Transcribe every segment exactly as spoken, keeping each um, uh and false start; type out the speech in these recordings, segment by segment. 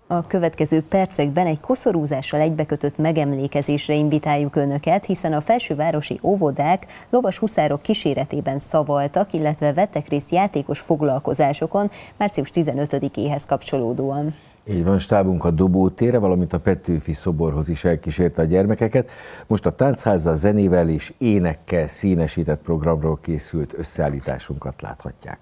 A következő percekben egy koszorúzással egybekötött megemlékezésre invitáljuk Önöket, hiszen a felsővárosi óvodák lovas huszárok kíséretében szavaltak, illetve vettek részt játékos foglalkozásokon március tizenötödikéhez kapcsolódóan. Így van, stábunk a Dobó térre, valamint a Petőfi szoborhoz is elkísérte a gyermekeket. Most a táncházzal, zenével és énekkel színesített programról készült összeállításunkat láthatják.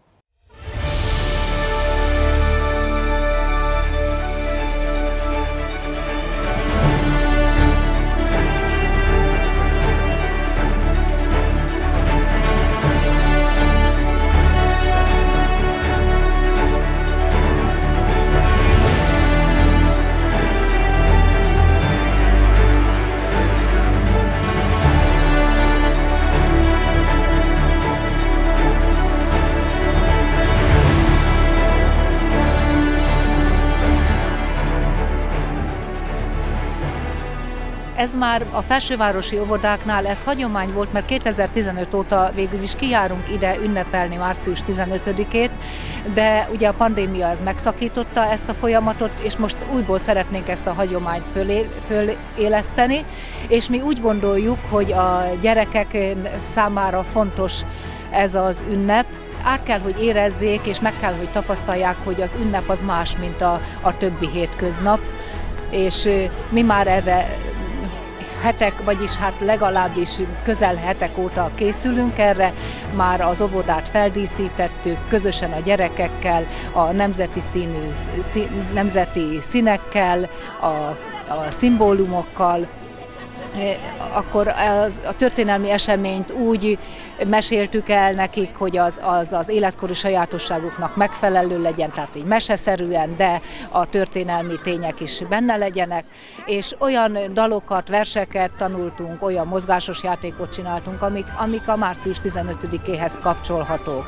Ez már a felsővárosi óvodáknál ez hagyomány volt, mert kétezer-tizenöt óta végül is kijárunk ide ünnepelni március tizenötödikét, de ugye a pandémia ez megszakította ezt a folyamatot, és most újból szeretnénk ezt a hagyományt fölé, föléleszteni, és mi úgy gondoljuk, hogy a gyerekek számára fontos ez az ünnep. Át kell, hogy érezzék, és meg kell, hogy tapasztalják, hogy az ünnep az más, mint a, a többi hétköznap, és mi már erre hetek, vagyis hát legalábbis közel hetek óta készülünk erre, már az óvodát feldíszítettük, közösen a gyerekekkel, a nemzeti színű, szín, nemzeti színekkel, a, a szimbólumokkal. Akkor a történelmi eseményt úgy meséltük el nekik, hogy az, az az életkori sajátosságuknak megfelelő legyen, tehát így meseszerűen, de a történelmi tények is benne legyenek, és olyan dalokat, verseket tanultunk, olyan mozgásos játékot csináltunk, amik, amik a március tizenötödikéhez kapcsolhatók.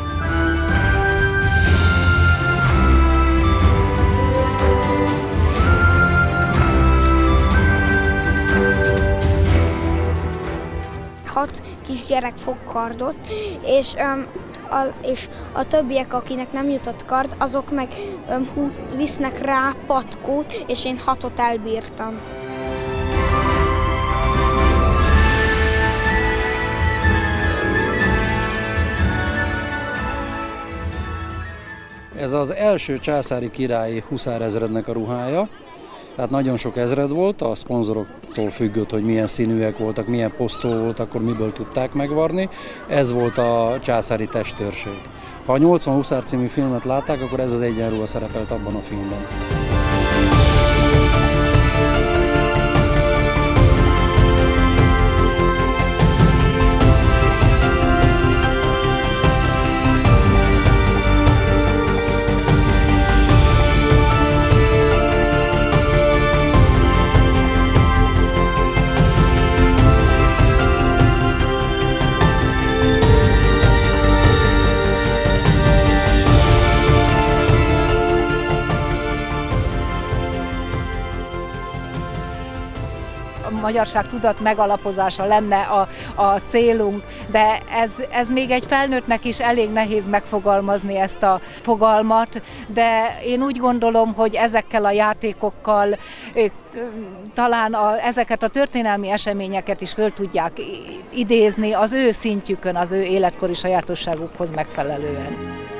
Hat kisgyerek fog kardot, és, um, a, és a többiek, akinek nem jutott kard, azok meg um, hú, visznek rá patkót, és én hatot elbírtam. Ez az első császári királyi huszárezrednek a ruhája. Tehát nagyon sok ezred volt, a szponzoroktól függött, hogy milyen színűek voltak, milyen posztó volt, akkor miből tudták megvarni. Ez volt a császári testőrség. Ha a nyolcvan huszár című filmet látták, akkor ez az egyenruha szerepelt abban a filmben. A magyarság tudat megalapozása lenne a, a célunk, de ez, ez még egy felnőttnek is elég nehéz megfogalmazni ezt a fogalmat, de én úgy gondolom, hogy ezekkel a játékokkal talán a, ezeket a történelmi eseményeket is föl tudják idézni az ő szintjükön, az ő életkori sajátosságukhoz megfelelően.